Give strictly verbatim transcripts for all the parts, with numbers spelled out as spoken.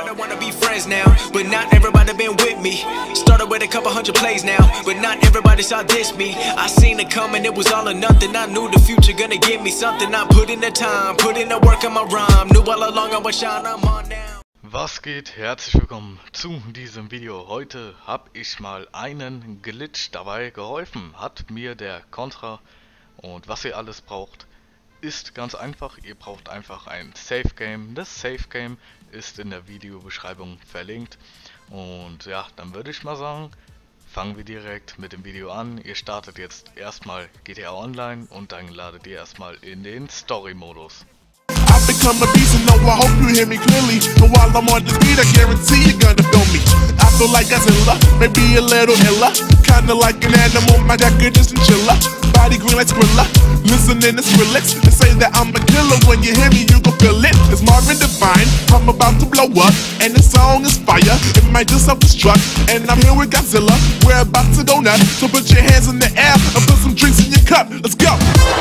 Everybody wanna be friends now, but not everybody been with me. Started with a couple hundred plays now, but not everybody saw this me. I seen it coming, it was all or nothing. I knew the future gonna give me something. I put in the time, put in the work in my rhyme. Knew all along I was shine, I'm on now. Was geht? Herzlich willkommen zu diesem Video. Heute habe ich mal einen Glitch dabei geholfen. Hat mir der Contra. Und was ihr alles braucht, ist ganz einfach. Ihr braucht einfach ein Safe Game. Das Safe Game ist in der Videobeschreibung verlinkt. Und ja, dann würde ich mal sagen, fangen wir direkt mit dem Video an. Ihr startet jetzt erstmal G T A Online und dann ladet ihr erstmal in den Story-Modus. I've become a beast and no, I hope you hear me clearly. But while I'm on this beat, I guarantee you're gonna feel me. I feel like Godzilla, maybe a little iller. Kinda like an animal, my jacket is chinchilla. Body green like Skrilla, listening to Skrillex. They say that I'm a killer, when you hear me you gon' feel it. It's Marvin Divine, I'm about to blow up. And the song is fire, it might just self-destruct. And I'm here with Godzilla, we're about to go nuts. So put your hands in the air and put some drinks in your cup, let's go.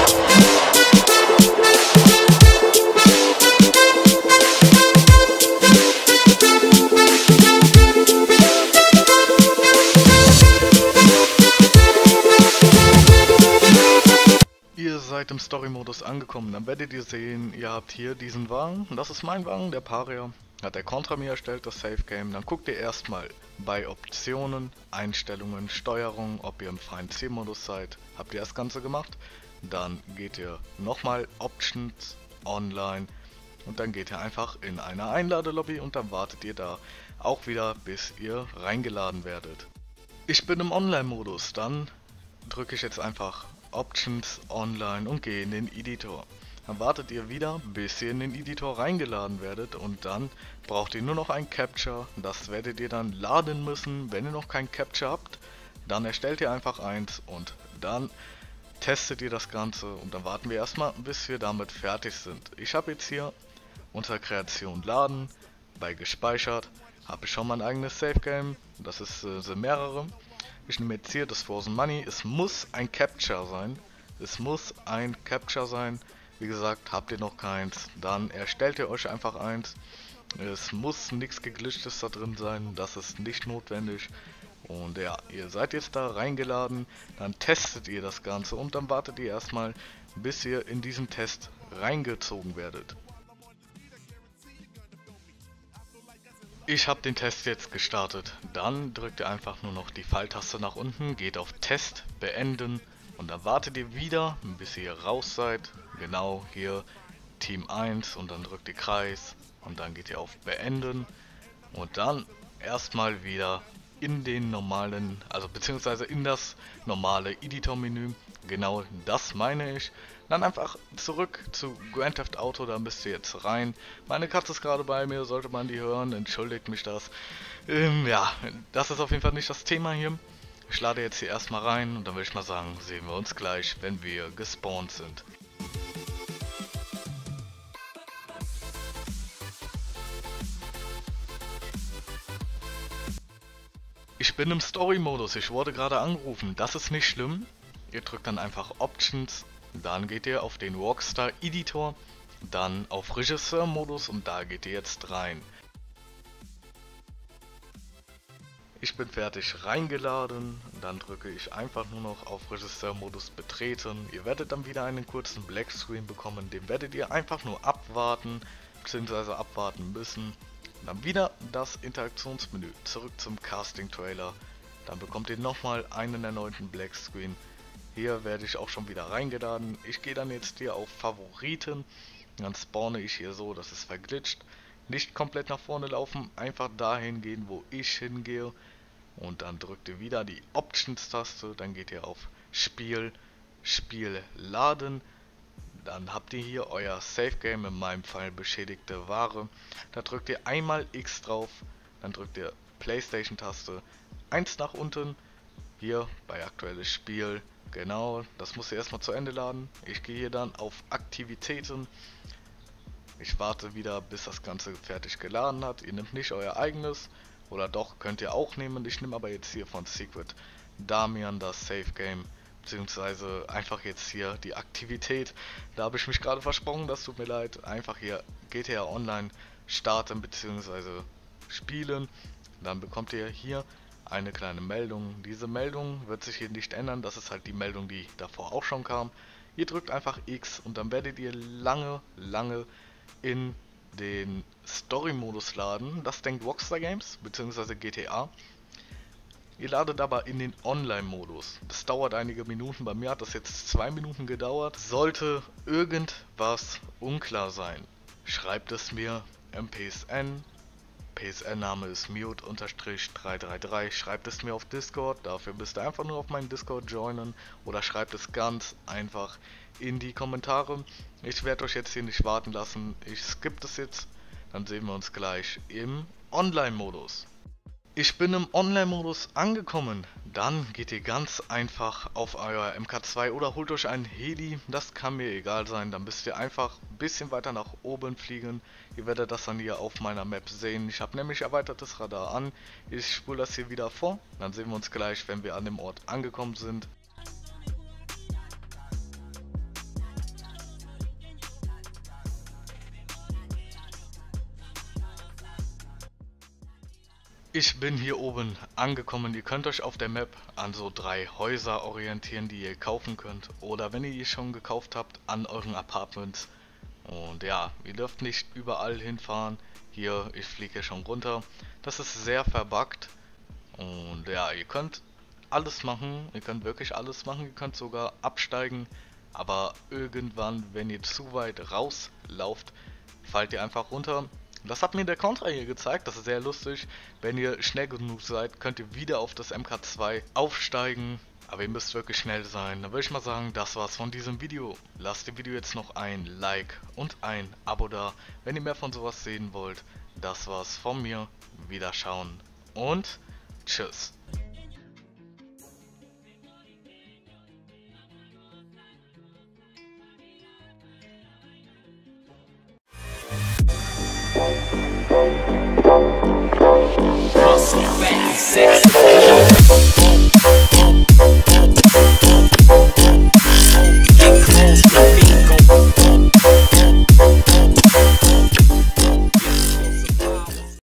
Ihr seid im Story-Modus angekommen, dann werdet ihr sehen, ihr habt hier diesen Wagen, das ist mein Wagen, der Paria, hat der Contra mir erstellt, das Safe Game. Dann guckt ihr erstmal bei Optionen, Einstellungen, Steuerung, ob ihr im freien Zielmodus seid, habt ihr das Ganze gemacht. Dann geht ihr nochmal Options, Online und dann geht ihr einfach in eine Einladelobby und dann wartet ihr da auch wieder, bis ihr reingeladen werdet. Ich bin im Online-Modus, dann drücke ich jetzt einfach Options, Online und gehe in den Editor. Dann wartet ihr wieder, bis ihr in den Editor reingeladen werdet und dann braucht ihr nur noch ein Capture. Das werdet ihr dann laden müssen. Wenn ihr noch kein Capture habt, dann erstellt ihr einfach eins und dann testet ihr das Ganze und dann warten wir erstmal, bis wir damit fertig sind. Ich habe jetzt hier unter Kreation laden, bei gespeichert, habe ich schon mein eigenes Safe Game. Das ist, äh, sind mehrere. Ich nehme jetzt hier das Frozen Money. Es muss ein Capture sein. Es muss ein Capture sein. Wie gesagt, habt ihr noch keins, dann erstellt ihr euch einfach eins. Es muss nichts geglitchtes da drin sein. Das ist nicht notwendig. Und ja, ihr seid jetzt da reingeladen. Dann testet ihr das Ganze und dann wartet ihr erstmal, bis ihr in diesen Test reingezogen werdet. Ich habe den Test jetzt gestartet, dann drückt ihr einfach nur noch die Pfeiltaste nach unten, geht auf Test, beenden und dann wartet ihr wieder, bis ihr raus seid, genau hier Team eins und dann drückt ihr Kreis und dann geht ihr auf beenden und dann erstmal wieder in den normalen, also beziehungsweise in das normale Editor-Menü, genau das meine ich. Dann einfach zurück zu Grand Theft Auto, da müsst ihr jetzt rein. Meine Katze ist gerade bei mir, sollte man die hören, entschuldigt mich das. Ähm, ja, das ist auf jeden Fall nicht das Thema hier. Ich lade jetzt hier erstmal rein und dann würde ich mal sagen, sehen wir uns gleich, wenn wir gespawnt sind. Ich bin im Story-Modus, ich wurde gerade angerufen, das ist nicht schlimm. Ihr drückt dann einfach Options, dann geht ihr auf den Rockstar Editor, dann auf Regisseur-Modus und da geht ihr jetzt rein. Ich bin fertig reingeladen, dann drücke ich einfach nur noch auf Regisseur-Modus betreten. Ihr werdet dann wieder einen kurzen Black Screen bekommen, den werdet ihr einfach nur abwarten, bzw. abwarten müssen. Dann wieder das Interaktionsmenü, zurück zum Casting Trailer, dann bekommt ihr nochmal einen erneuten Black Screen. Hier werde ich auch schon wieder reingeladen. Ich gehe dann jetzt hier auf Favoriten, dann spawne ich hier so, das ist verglitscht. Nicht komplett nach vorne laufen, einfach dahin gehen, wo ich hingehe und dann drückt ihr wieder die Options Taste, dann geht ihr auf Spiel, Spiel laden. Dann habt ihr hier euer Safe Game, in meinem Fall beschädigte Ware. Da drückt ihr einmal X drauf, dann drückt ihr PlayStation Taste, eins nach unten, hier bei aktuelles Spiel, genau, das muss ihr erstmal zu Ende laden. Ich gehe hier dann auf Aktivitäten, ich warte wieder, bis das Ganze fertig geladen hat. Ihr nehmt nicht euer eigenes, oder doch, könnt ihr auch nehmen, ich nehme aber jetzt hier von Secret Damian das Safe Game. Beziehungsweise einfach jetzt hier die Aktivität. Da habe ich mich gerade versprochen, das tut mir leid. Einfach hier G T A Online starten, beziehungsweise spielen, dann bekommt ihr hier eine kleine Meldung. Diese Meldung wird sich hier nicht ändern, das ist halt die Meldung, die davor auch schon kam. Ihr drückt einfach X und dann werdet ihr lange, lange in den Story-Modus laden. Das denkt Rockstar Games bzw. G T A. Ihr ladet aber in den Online-Modus. Das dauert einige Minuten, bei mir hat das jetzt zwei Minuten gedauert. Sollte irgendwas unklar sein, schreibt es mir im P S N. P S N-Name ist mute drei drei drei. Schreibt es mir auf Discord, dafür müsst ihr einfach nur auf meinen Discord joinen oder schreibt es ganz einfach in die Kommentare. Ich werde euch jetzt hier nicht warten lassen, ich skippe es jetzt, dann sehen wir uns gleich im Online-Modus. Ich bin im Online-Modus angekommen, dann geht ihr ganz einfach auf euer M K zwei oder holt euch ein Heli, das kann mir egal sein, dann müsst ihr einfach ein bisschen weiter nach oben fliegen. Ihr werdet das dann hier auf meiner Map sehen, ich habe nämlich erweitertes Radar an, ich spule das hier wieder vor, dann sehen wir uns gleich, wenn wir an dem Ort angekommen sind. Ich bin hier oben angekommen, ihr könnt euch auf der Map an so drei Häuser orientieren, die ihr kaufen könnt. Oder wenn ihr die schon gekauft habt, an euren Apartments. Und ja, ihr dürft nicht überall hinfahren. Hier, ich fliege hier schon runter. Das ist sehr verbuggt. Und ja, ihr könnt alles machen, ihr könnt wirklich alles machen, ihr könnt sogar absteigen. Aber irgendwann, wenn ihr zu weit rauslauft, fallt ihr einfach runter. Das hat mir der Contra hier gezeigt, das ist sehr lustig. Wenn ihr schnell genug seid, könnt ihr wieder auf das M K zwei aufsteigen. Aber ihr müsst wirklich schnell sein. Dann würde ich mal sagen, das war's von diesem Video. Lasst dem Video jetzt noch ein Like und ein Abo da, wenn ihr mehr von sowas sehen wollt. Das war's von mir. Wiederschauen und tschüss.